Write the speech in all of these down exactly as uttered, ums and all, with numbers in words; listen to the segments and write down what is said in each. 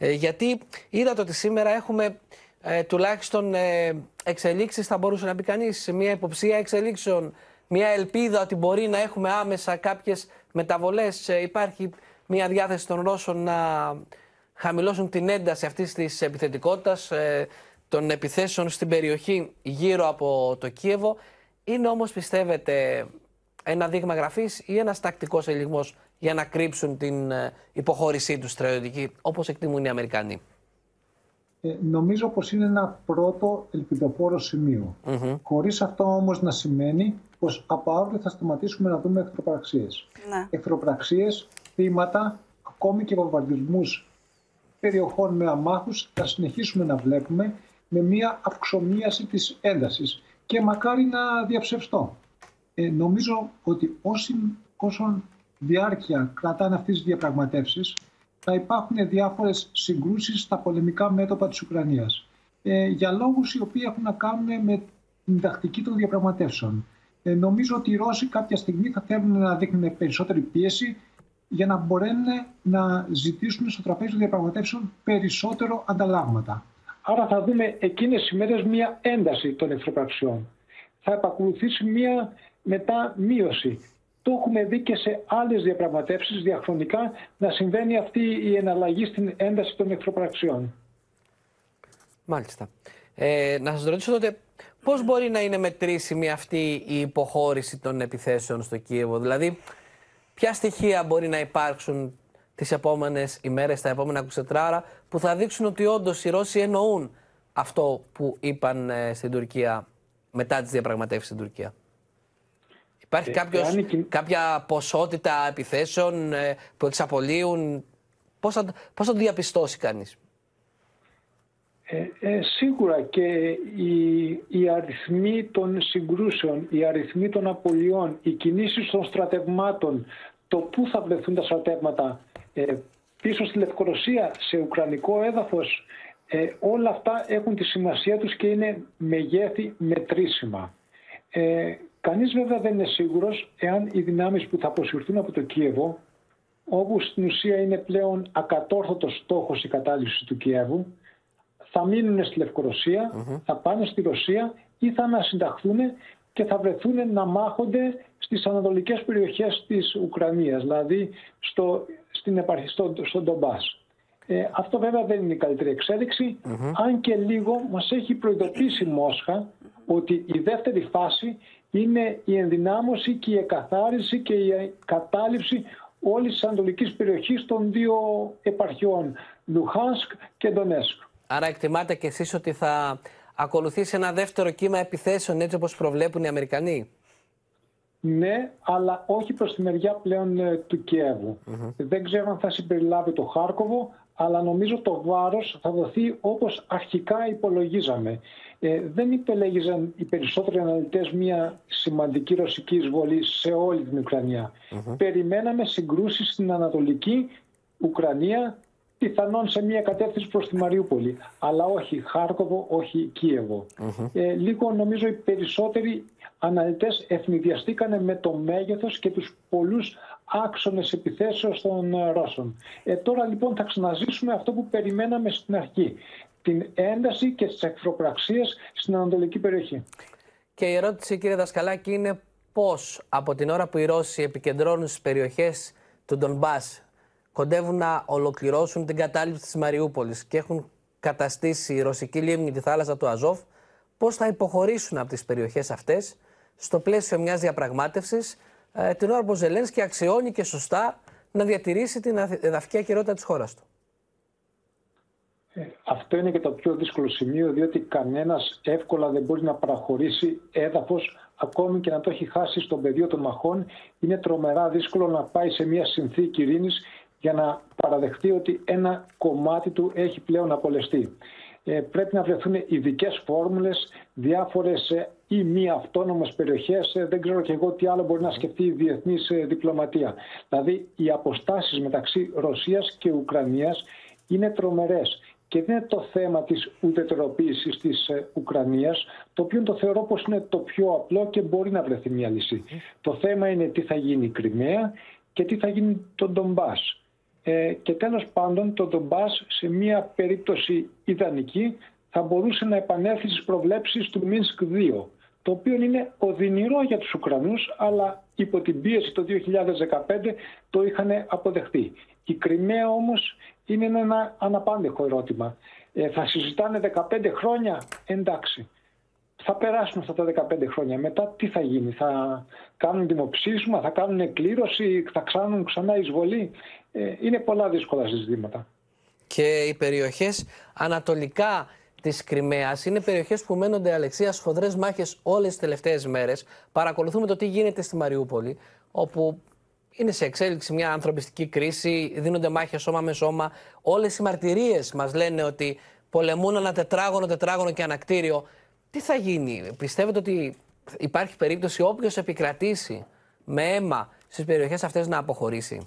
Ε, γιατί είδατε ότι σήμερα έχουμε ε, τουλάχιστον ε, εξελίξεις, θα μπορούσε να πει κανείς, μια υποψία εξελίξεων, μια ελπίδα ότι μπορεί να έχουμε άμεσα κάποιες μεταβολές. Ε, υπάρχει μια διάθεση των Ρώσων να χαμηλώσουν την ένταση αυτής της επιθετικότητας, ε, των επιθέσεων στην περιοχή γύρω από το Κίεβο. Είναι όμως, πιστεύετε, ένα δείγμα γραφής ή ένας τακτικός ελιγμός για να κρύψουν την υποχώρησή τους στρατιωτική, όπως εκτιμούν οι Αμερικανοί? Ε, νομίζω πως είναι ένα πρώτο ελπιδοφόρο σημείο. Mm-hmm. Χωρίς αυτό όμως να σημαίνει πως από αύριο θα σταματήσουμε να δούμε εχθροπραξίες. Ναι. Εχθροπραξίες, θύματα, ακόμη και βομβαρδισμούς περιοχών με αμάχους θα συνεχίσουμε να βλέπουμε, με μια αυξομοίαση της έντασης και μακάρι να διαψευστώ. Ε, νομίζω ότι όσοι, όσον διάρκεια κρατάνε αυτές τις διαπραγματεύσεις, θα υπάρχουν διάφορες συγκρούσεις στα πολεμικά μέτωπα της Ουκρανίας. Ε, για λόγους οι οποίοι έχουν να κάνουν με την τακτική των διαπραγματεύσεων. Ε, νομίζω ότι οι Ρώσοι κάποια στιγμή θα θέλουν να δείχνουν περισσότερη πίεση για να μπορέσουν να ζητήσουν στο τραπέζι των διαπραγματεύσεων περισσότερο ανταλλάγματα. Άρα θα δούμε εκείνες τις ημέρες μία ένταση των εχθροπραξιών. Θα επακολουθήσει μία μετά μείωση. Το έχουμε δει και σε άλλες διαπραγματεύσεις διαχρονικά να συμβαίνει αυτή η εναλλαγή στην ένταση των εχθροπραξιών. Μάλιστα. Ε, να σας ρωτήσω τότε, πώς μπορεί να είναι μετρήσιμη αυτή η υποχώρηση των επιθέσεων στο Κίεβο? Δηλαδή, ποια στοιχεία μπορεί να υπάρξουν τις επόμενες ημέρες, τα επόμενα είκοσι τέσσερις ώρα, που θα δείξουν ότι όντως οι Ρώσοι εννοούν αυτό που είπαν ε, στην Τουρκία μετά τις διαπραγματεύσεις στην Τουρκία? Υπάρχει ε, κάποιος, εάν... κάποια ποσότητα επιθέσεων ε, που εξαπολύουν? Πώς θα, πώς θα το διαπιστώσει κανείς? Ε, ε, σίγουρα και οι, οι αριθμοί των συγκρούσεων, οι αριθμοί των απολειών, οι κινήσεις των στρατευμάτων, το πού θα βρεθούν τα στρατεύματα, ε, πίσω στη Λευκορωσία, σε ουκρανικό έδαφος, ε, όλα αυτά έχουν τη σημασία τους και είναι μεγέθη μετρήσιμα. Ε, κανείς βέβαια δεν είναι σίγουρος εάν οι δυνάμεις που θα αποσυρθούν από το Κίεβο, όπου στην ουσία είναι πλέον ακατόρθωτος στόχος η κατάληψη του Κιέβου, θα μείνουν στη Λευκορωσία, mm-hmm. θα πάνε στη Ρωσία ή θα ανασυνταχθούν και θα βρεθούν να μάχονται στις ανατολικές περιοχές της Ουκρανίας, δηλαδή στο, στην επαρχή, στο, στο Ντομπάς. Ε, αυτό βέβαια δεν είναι η καλύτερη εξέλιξη, mm-hmm. αν και λίγο μας έχει προειδοποιήσει η Μόσχα ότι η δεύτερη φάση είναι η ενδυνάμωση και η εκαθάριση και η κατάληψη όλης της ανατολικής περιοχής των δύο επαρχιών, Λουχάνσκ και Ντονέσκ. Άρα εκτιμάτε κι εσείς ότι θα ακολουθήσει ένα δεύτερο κύμα επιθέσεων, έτσι όπως προβλέπουν οι Αμερικανοί? Ναι, αλλά όχι προς τη μεριά πλέον ε, του Κιέβου. Mm-hmm. Δεν ξέρω αν θα συμπεριλάβει το Χάρκοβο, αλλά νομίζω το βάρος θα δοθεί όπως αρχικά υπολογίζαμε. Ε, δεν υπελέγιζαν οι περισσότεροι αναλυτές μια σημαντική ρωσική εισβολή σε όλη την Ουκρανία. Mm-hmm. Περιμέναμε συγκρούσεις στην Ανατολική Ουκρανία, πιθανόν σε μια κατεύθυνση προς τη Μαριούπολη. Αλλά όχι Χάρκοβο, όχι Κίεβο. Mm-hmm. Ε, λίγο νομίζω οι περισσότεροι αναλυτές ευνηδιαστήκανε με το μέγεθος και τους πολλούς άξονες επιθέσεως των Ρώσων. Ε, τώρα λοιπόν θα ξαναζήσουμε αυτό που περιμέναμε στην αρχή. Την ένταση και τις εχθροπραξίες στην ανατολική περιοχή. Και η ερώτηση, κύριε Δασκαλάκη, είναι πώς από την ώρα που οι Ρώσοι επικεντρώνουν στις περιοχές του Ντονμπάς, κοντεύουν να ολοκληρώσουν την κατάληψη της Μαριούπολης και έχουν καταστήσει η ρωσική λίμνη τη θάλασσα του Αζόφ, πώς θα υποχωρήσουν από τις περιοχές αυτές στο πλαίσιο μιας διαπραγμάτευσης, ε, την ώρα που ο Ζελένσκι αξιώνει και σωστά να διατηρήσει την εδαφική ακεραιότητα της χώρας του? Ε, αυτό είναι και το πιο δύσκολο σημείο, διότι κανένας εύκολα δεν μπορεί να παραχωρήσει έδαφος, ακόμη και να το έχει χάσει στον πεδίο των μαχών. Είναι τρομερά δύσκολο να πάει σε μια συνθήκη ειρήνης για να παραδεχτεί ότι ένα κομμάτι του έχει πλέον απολεστεί. Ε, πρέπει να βρεθούν ειδικές φόρμουλες, διάφορες ε, ή μη αυτόνομες περιοχές. Ε, δεν ξέρω και εγώ τι άλλο μπορεί να σκεφτεί η διεθνής ε, διπλωματία. Δηλαδή, οι αποστάσεις μεταξύ Ρωσίας και Ουκρανίας είναι τρομερές. Και δεν είναι το θέμα της ουδετεροποίησης της ε, Ουκρανίας, το οποίο το θεωρώ πως είναι το πιο απλό και μπορεί να βρεθεί μια λύση. Το θέμα είναι τι θα γίνει η Κριμαία και τι θα γίνει το Ντομπάς. Ε, και τέλος πάντων το Ντομπάς σε μια περίπτωση ιδανική θα μπορούσε να επανέλθει στις προβλέψεις του Μίνσκ δύο, το οποίο είναι οδυνηρό για τους Ουκρανούς, αλλά υπό την πίεση το δύο χιλιάδες δεκαπέντε το είχαν αποδεχτεί. Η Κριμαία όμως είναι ένα αναπάντεχο ερώτημα. Ε, θα συζητάνε δεκαπέντε χρόνια, εντάξει. Θα περάσουν αυτά τα δεκαπέντε χρόνια. Μετά τι θα γίνει, θα κάνουν δημοψήφισμα, θα κάνουν εκκλήρωση, θα κάνουν ξανά εισβολή. Ε, είναι πολλά δύσκολα συζητήματα. Και οι περιοχές ανατολικά της Κριμαίας είναι περιοχές που μένονται, Αλεξία, σφοδρές μάχες όλες τις τελευταίες μέρες. Παρακολουθούμε το τι γίνεται στη Μαριούπολη, όπου είναι σε εξέλιξη μια ανθρωπιστική κρίση, δίνονται μάχες σώμα με σώμα. Όλες οι μαρτυρίες μας λένε ότι πολεμούν ένα τετράγωνο, τετράγωνο και ανακτήριο. Τι θα γίνει, πιστεύετε ότι υπάρχει περίπτωση όποιος επικρατήσει με αίμα στις περιοχές αυτές να αποχωρήσει?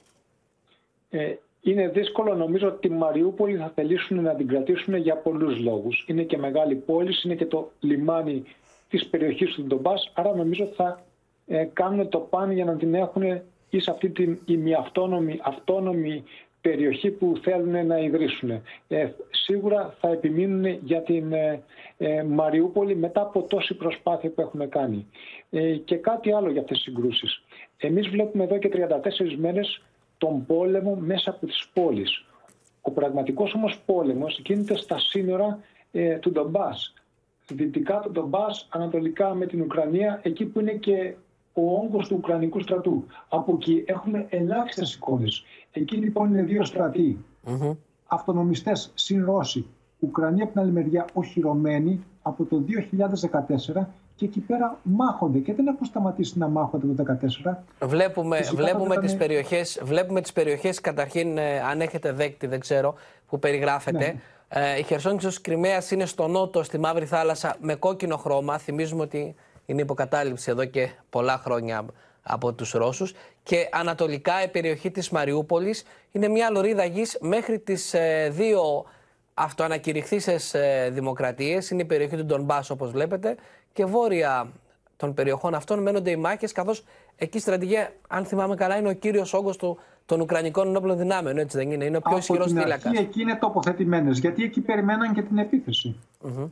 Ε, είναι δύσκολο, νομίζω ότι τη Μαριούπολη θα θελήσουν να την κρατήσουν για πολλούς λόγους. Είναι και μεγάλη πόλη, είναι και το λιμάνι της περιοχής του Ντομπάς, άρα νομίζω θα ε, κάνουν το παν για να την έχουν ή σε αυτή την ημιαυτόνομη αυτόνομη περιοχή που θέλουν να ιδρύσουν. Ε, σίγουρα θα επιμείνουν για την ε, ε, Μαριούπολη μετά από τόση προσπάθεια που έχουν κάνει. Ε, και κάτι άλλο για αυτές τις συγκρούσεις. Εμείς βλέπουμε εδώ και τριάντα τέσσερις μέρες τον πόλεμο μέσα από τις πόλεις. Ο πραγματικός όμως πόλεμος γίνεται στα σύνορα ε, του Ντομπάς. Δυτικά του Ντομπάς, ανατολικά με την Ουκρανία, εκεί που είναι και ο όγκος του Ουκρανικού στρατού. Από εκεί έχουμε ελάχιστες εικόνες. Εκεί λοιπόν είναι δύο στρατοί. Mm-hmm. Αυτονομιστές συν Ρώσοι. Ουκρανία από την άλλη μεριά οχυρωμένοι από το δύο χιλιάδες δεκατέσσερα και εκεί πέρα μάχονται και δεν έχουν σταματήσει να μάχονται το δύο χιλιάδες δεκατέσσερα. Βλέπουμε, βλέπουμε, τις περιοχές, βλέπουμε τις περιοχές καταρχήν, ε, αν έχετε δέκτη, δεν ξέρω, που περιγράφεται. Ναι. Ε, η Χερσόνησος της Κριμαίας είναι στο νότο, στη Μαύρη Θάλασσα, με κόκκινο χρώμα. Θυμίζουμε ότι είναι υποκατάληψη εδώ και πολλά χρόνια από τους Ρώσους. Και ανατολικά η περιοχή της Μαριούπολης είναι μια λωρίδα γης μέχρι τις ε, δύο αυτοανακηρυχθήσεις ε, δημοκρατίες. Είναι η περιοχή του Ντονμπάς, όπως βλέπετε, και βόρεια των περιοχών αυτών μένονται οι μάχες, καθώς εκεί η στρατηγία, αν θυμάμαι καλά, είναι ο κύριος όγκος του, των Ουκρανικών ενόπλων δυνάμεων, έτσι δεν είναι? Είναι ο πιο ισχυρός θύλακας. Εκεί είναι τοποθετημένες, γιατί εκεί περιμέναν και την επίθεση. Mm-hmm.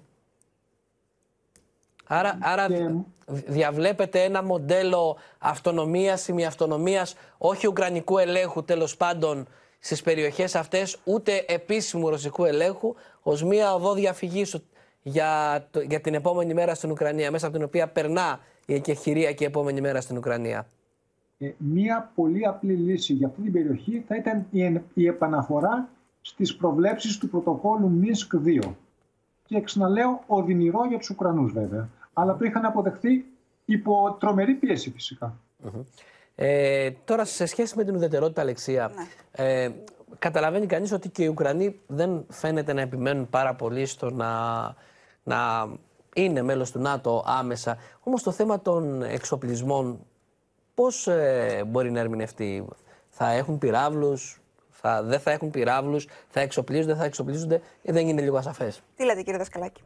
Άρα, άρα και... διαβλέπετε ένα μοντέλο αυτονομίας, ημιαυτονομίας, όχι ουκρανικού ελέγχου τέλος πάντων στις περιοχές αυτές, ούτε επίσημου ρωσικού ελέγχου, ως μία οδό διαφυγής για, το, για την επόμενη μέρα στην Ουκρανία, μέσα από την οποία περνά η εκεχηρία και η επόμενη μέρα στην Ουκρανία. Ε, μία πολύ απλή λύση για αυτή την περιοχή θα ήταν η, η επαναφορά στις προβλέψεις του πρωτοκόλλου Μίνσκ δύο. Και ξαναλέω, οδυνηρό για τους Ουκρανούς βέβαια. Αλλά το είχαν αποδεχθεί υπό τρομερή πίεση φυσικά. Mm-hmm. Ε, τώρα, σε σχέση με την ουδετερότητα, Αλεξία, ναι. ε, καταλαβαίνει κανείς ότι και οι Ουκρανοί δεν φαίνεται να επιμένουν πάρα πολύ στο να, να είναι μέλος του ΝΑΤΟ άμεσα. Όμως το θέμα των εξοπλισμών, πώς ε, μπορεί να ερμηνευτεί? Θα έχουν πυράβλους, θα, δεν θα έχουν πυράβλους, θα εξοπλίζονται, θα εξοπλίζονται, ή δεν είναι λίγο ασαφές? Τι λέτε, κύριε Δασκαλάκη?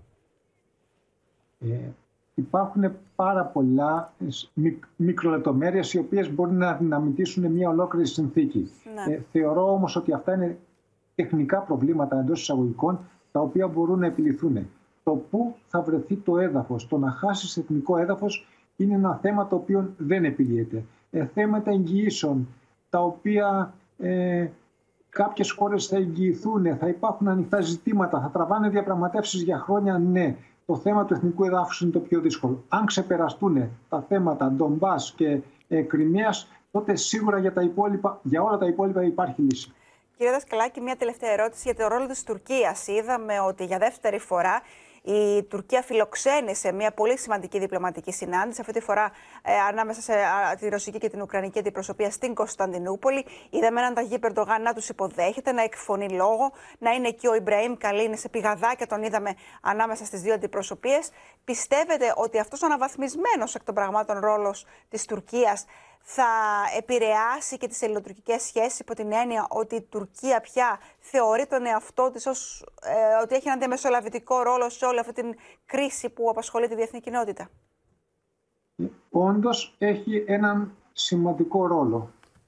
Ε, υπάρχουν πάρα πολλά μικ, μικρολεπτομέρειες οι οποίες μπορεί να δυναμητήσουν μια ολόκληρη συνθήκη. Ναι. Ε, θεωρώ όμως ότι αυτά είναι τεχνικά προβλήματα εντός εισαγωγικών, τα οποία μπορούν να επιληθούν. Το πού θα βρεθεί το έδαφος, το να χάσεις εθνικό έδαφος, είναι ένα θέμα το οποίο δεν επιλύεται. Ε, θέματα εγγυήσεων, τα οποία ε, κάποιες χώρες θα εγγυηθούν, θα υπάρχουν ανοιχτά ζητήματα, θα τραβάνε διαπραγματεύσεις για χρόνια, ναι. Το θέμα του εθνικού εδάφους είναι το πιο δύσκολο. Αν ξεπεραστούν τα θέματα Ντομπάς και ε, Κριμαίας, τότε σίγουρα για, τα υπόλοιπα, για όλα τα υπόλοιπα υπάρχει λύση. Κύριε Δασκαλάκη, μια τελευταία ερώτηση για το ρόλο της Τουρκίας. Είδαμε ότι για δεύτερη φορά η Τουρκία φιλοξένησε μια πολύ σημαντική διπλωματική συνάντηση, αυτή τη φορά ε, ανάμεσα σε α, τη ρωσική και την ουκρανική αντιπροσωπεία στην Κωνσταντινούπολη. Είδαμε έναν Ταγί Ερντογάν να τους υποδέχεται, να εκφωνεί λόγο, να είναι εκεί ο Ιμπραήμ Καλίνη σε πηγαδάκια, τον είδαμε ανάμεσα στις δύο αντιπροσωπείες. Πιστεύετε ότι αυτός ο αναβαθμισμένος εκ των πραγμάτων ρόλος της Τουρκίας θα επηρεάσει και τις ελληνοτουρκικές σχέσεις, υπό την έννοια ότι η Τουρκία πια θεωρεί τον εαυτό της ως ε, ότι έχει έναν διαμεσολαβητικό ρόλο σε όλη αυτή την κρίση που απασχολεί τη διεθνή κοινότητα? Όντως έχει έναν σημαντικό ρόλο.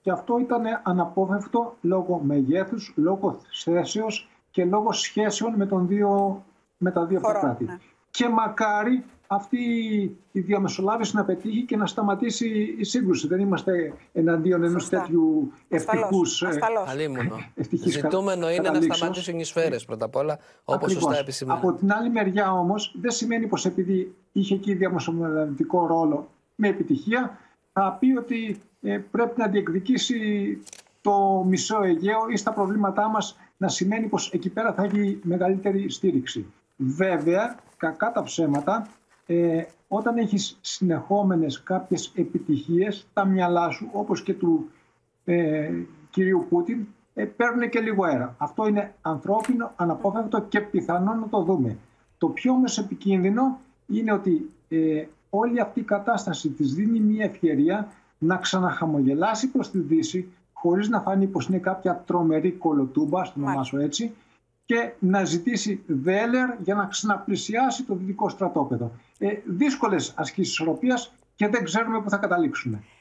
Και αυτό ήταν αναπόφευκτο λόγω μεγέθους, λόγω θέσεως και λόγω σχέσεων με, τον δύο, με τα δύο αυτά κράτη. Ναι. Και μακάρι αυτή η διαμεσολάβηση να πετύχει και να σταματήσει η σύγκρουση. Δεν είμαστε εναντίον ενός τέτοιου ευτυχούς. Ζητούμενο είναι να σταματήσουν οι σφαίρες πρώτα απ' όλα, όπως σωστά επισημαίνει. Από την άλλη μεριά όμως, δεν σημαίνει πως επειδή είχε εκεί διαμεσολαβητικό ρόλο με επιτυχία, θα πει ότι ε, πρέπει να διεκδικήσει το μισό Αιγαίο ή στα προβλήματά μας να σημαίνει πως εκεί πέρα θα έχει μεγαλύτερη στήριξη. Βέβαια, κακά τα ψέματα, ε, όταν έχεις συνεχόμενες κάποιες επιτυχίες, τα μυαλά σου, όπως και του ε, κυρίου Πούτιν, ε, παίρνουν και λίγο αέρα. Αυτό είναι ανθρώπινο, αναπόφευκτο και πιθανό να το δούμε. Το πιο όμως επικίνδυνο είναι ότι ε, όλη αυτή η κατάσταση της δίνει μια ευκαιρία να ξαναχαμογελάσει προς τη Δύση, χωρίς να φανεί πως είναι κάποια τρομερή κολοτούμπα, στο ονομάσω έτσι, και να ζητήσει δέλεαρ για να ξαναπλησιάσει το δυτικό στρατόπεδο. Ε, δύσκολες ασκήσεις ισορροπίας και δεν ξέρουμε πού θα καταλήξουμε.